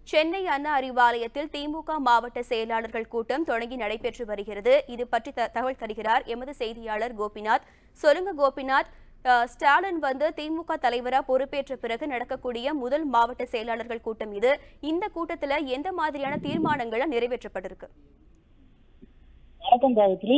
சென்னை அண்ணா அறிவாலயத்தில் திமுக மாவட்ட செயலாளர்கள் கூட்டம் தொடங்கி நடைபெற்று வருகிறது. இது பற்றி தகவல் தருகிறார் எமது செய்தியாளர் கோபிநாத். சொல்லுங்க கோபிநாத், ஸ்டாலின் திமுக தலைவரா பொறுப்பேற்ற பிறகு நடக்கக்கூடிய முதல் மாவட்ட செயலாளர்கள் கூட்டம் இது. இந்த கூட்டத்தில் எந்த மாதிரியான தீர்மானங்கள் நிறைவேற்றப்பட்டிருக்கு? வணக்கம் காயத்ரி.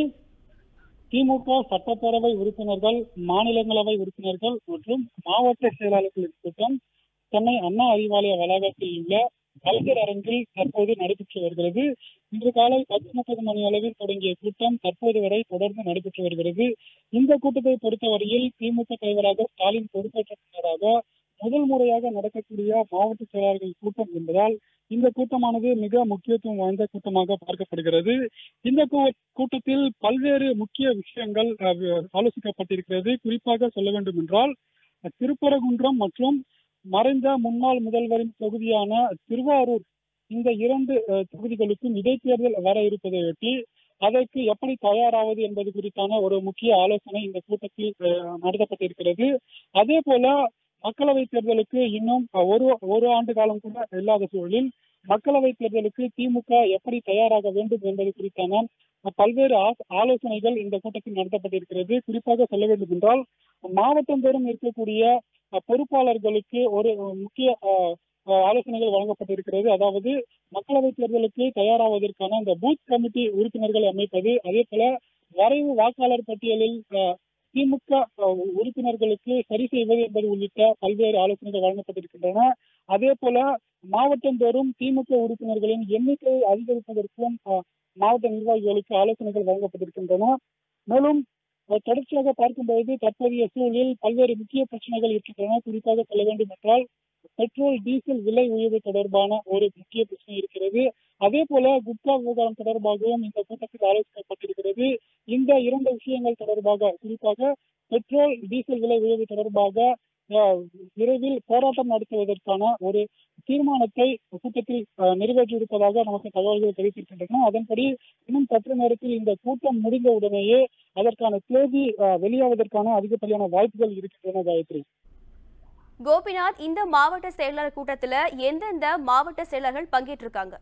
திமுக சட்டப்பேரவை உறுப்பினர்கள், மாநிலங்களவை உறுப்பினர்கள் மற்றும் மாவட்ட செயலாளர்களின் கூட்டம் சென்னை அண்ணா அறிவாலய வளாகத்தில் உள்ள கலைஞர் அரங்கில் தற்போது நடைபெற்று வருகிறது. இன்று காலை 10:30 மணி அளவில் தொடங்கிய கூட்டம் தற்போது வரை தொடர்ந்து நடைபெற்று வருகிறது. இந்த கூட்டத்தை பொறுத்தவரையில் திமுக தலைவராக ஸ்டாலின் பொறுப்பேற்ற பின்னராக முதல் முறையாக நடக்கக்கூடிய மாவட்ட செயலாளர்கள் கூட்டம் என்பதால் இந்த கூட்டமானது மிக முக்கியத்துவம் வாய்ந்த கூட்டமாக பார்க்கப்படுகிறது. இந்த கூட்டத்தில் பல்வேறு முக்கிய விஷயங்கள் ஆலோசிக்கப்பட்டிருக்கிறது. குறிப்பாக சொல்ல வேண்டும் என்றால், திருப்பரங்குன்றம் மற்றும் மறைந்த முன்னாள் முதல்வரின் தொகுதியான திருவாரூர், இந்த 2 தொகுதிகளுக்கும் இடைத்தேர்தல் வர இருப்பதையொட்டி அதற்கு எப்படி தயாராவது என்பது குறித்தான ஒரு முக்கிய ஆலோசனை இந்த கூட்டத்தில் நடத்தப்பட்டிருக்கிறது. அதே போல மக்களவை தேர்தலுக்கு இன்னும் ஒரு ஆண்டு காலம் கூட இல்லாத சூழலில் மக்களவை தேர்தலுக்கு திமுக எப்படி தயாராக வேண்டும் என்பது குறித்தான பல்வேறு ஆலோசனைகள் இந்த கூட்டத்தில் நடத்தப்பட்டிருக்கிறது. குறிப்பாக சொல்ல வேண்டும் என்றால், மாவட்டந்தோறும் இருக்கக்கூடிய பொறுப்பாளர்களுக்கு ஒரு முக்கிய ஆலோசனைகள் வழங்கப்பட்டிருக்கிறது. அதாவது மக்களவை தேர்தலுக்கு தயாராவதற்கான இந்த பூத் கமிட்டி உறுப்பினர்களை அமைப்பது, அதே போல வரைவு வாக்காளர் பட்டியலில் திமுக உறுப்பினர்களுக்கு சரி செய்வது என்பது உள்ளிட்ட பல்வேறு ஆலோசனைகள் வழங்கப்பட்டிருக்கின்றன. அதே போல மாவட்டந்தோறும் திமுக உறுப்பினர்களின் எண்ணிக்கையை அதிகரிப்பதற்கும் மாவட்ட நிர்வாகிகளுக்கு ஆலோசனைகள் வழங்கப்பட்டிருக்கின்றன. மேலும் தொடர்ச்சியாக பார்க்கும்போது தற்போதைய சூழலில் பல்வேறு முக்கிய பிரச்சனைகள் இருக்கின்றன. குறிப்பாக சொல்ல வேண்டும் என்றால், பெட்ரோல் டீசல் விலை உயர்வு தொடர்பான ஒரு முக்கிய பிரச்சனை இருக்கிறது. அதே போல குட்கா விவகாரம் தொடர்பாகவும் இந்த கூட்டத்தில் ஆலோசிக்கப்பட்டிருக்கிறது. இந்த 2 விஷயங்கள் தொடர்பாக, குறிப்பாக பெட்ரோல் டீசல் விலை உயர்வு தொடர்பாக விரைவில் போராட்டம் நடத்துவதற்கான ஒரு தீர்மானத்தை கூட்டத்தில் நிறைவேற்றியிருப்பதாக நமக்கு தகவல்கள் கிடைத்திருக்கின்றன. அதன்படி இன்னும் சற்று நேரத்தில் இந்த கூட்டம் முடிந்த உடனேயே அதற்கான தேதி வெளியாவதற்கான அதிகப்படியான வாய்ப்புகள் இருக்கின்றன. காயத்ரி. கோபிநாத், இந்த மாவட்ட செயலாளர் கூட்டத்தில் எந்தெந்த மாவட்ட செயலர்கள் பங்கேற்றிருக்காங்க?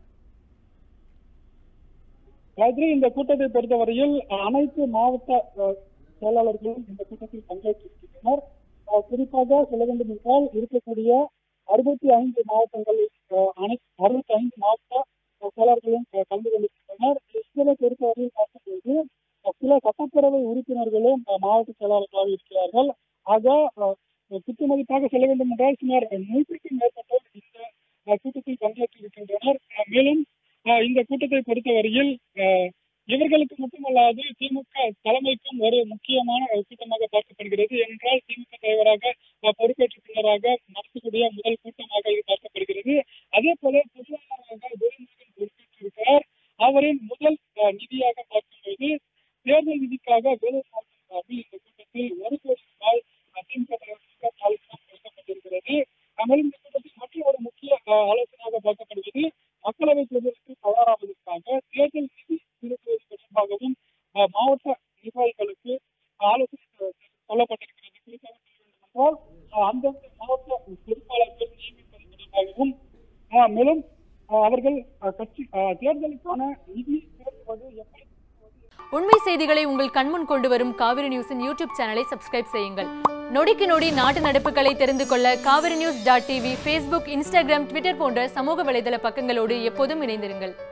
காயத்ரி, இந்த கூட்டத்தை பொறுத்தவரையில் அனைத்து மாவட்ட செயலாளர்களும் இந்த கூட்டத்தில் பங்கேற்றிருக்கின்றனர். குறிப்பாக சொல்ல வேண்டும் என்றால், இருக்கக்கூடிய 65 மாவட்டங்களில் 65 மாவட்ட செயலாளர்களும் கலந்து கொண்டிருக்கின்றனர். இதை பொறுத்தவரையில் பார்க்கும்போது சில சட்டப்பேரவை உறுப்பினர்களும் மாவட்ட செயலாளர்களாக இருக்கிறார்கள். ஆக குத்துமதிப்பாக சொல்ல வேண்டும் என்றால் சுமார் 100க்கும் மேற்பட்டோர் இந்த கூட்டத்தில் பங்கேற்றிருக்கின்றனர். மேலும் இந்த கூட்டத்தை பொறுத்தவரையில் இவர்களுக்கு மட்டுமல்லாது திமுக தலைமைக்கும் ஒரு முக்கியமான கூட்டமாக பார்க்கப்படுகிறது. ஏனென்றால் திமுக தலைவராக பொறுப்பேற்ற பின்னராக நடத்தக்கூடிய முதல் கூட்டமாக இது பார்க்கப்படுகிறது. அதே போல பொதுவாளராக துரைமுருகன் பொறுப்பேற்றிருக்கிறார். அவரின் முதல் நிதியாக பார்க்கும்போது தேர்தல் நிதிக்காக வேலூர் மாவட்டம் சார்பில் இந்த கூட்டத்தில் 1 கோடி ரூபாய் திமுக தலைவருக்கு கொடுக்கப்பட்டிருக்கிறது. மேலும் இந்த கூட்டத்தில் மற்றொரு முக்கிய ஆலோசனையாக பார்க்கப்படுவது மக்களவை தேர்தலுக்கு தயாராவதற்காக தேர்தல் நிதி திரட்டுவது தொடர்பாகவும் மாவட்ட நிர்வாகிகளுக்கு ஆலோசனை சொல்லப்பட்டிருக்கிறது. குறிப்பாக சொல்ல வேண்டும் என்றால், அந்தந்த மாவட்ட பொறுப்பாளர்கள் நியமிப்பது தொடர்பாகவும், மேலும் அவர்கள் தேர்தலுக்கான நிதி திரட்டுவது எப்படி. உண்மை செய்திகளை உங்கள் கண்முன் கொண்டு வரும் காவிரி நியூஸின் யூடியூப் சேனலை சப்ஸ்கிரைப் செய்யுங்கள். நொடிக்கு நொடி நாட்டு நடப்புகளை தெரிந்து கொள்ள kaverinews.tv, Facebook, Instagram, Twitter போன்ற சமூக வலைதள பக்கங்களோடு எப்போதும் இணைந்திருங்கள்.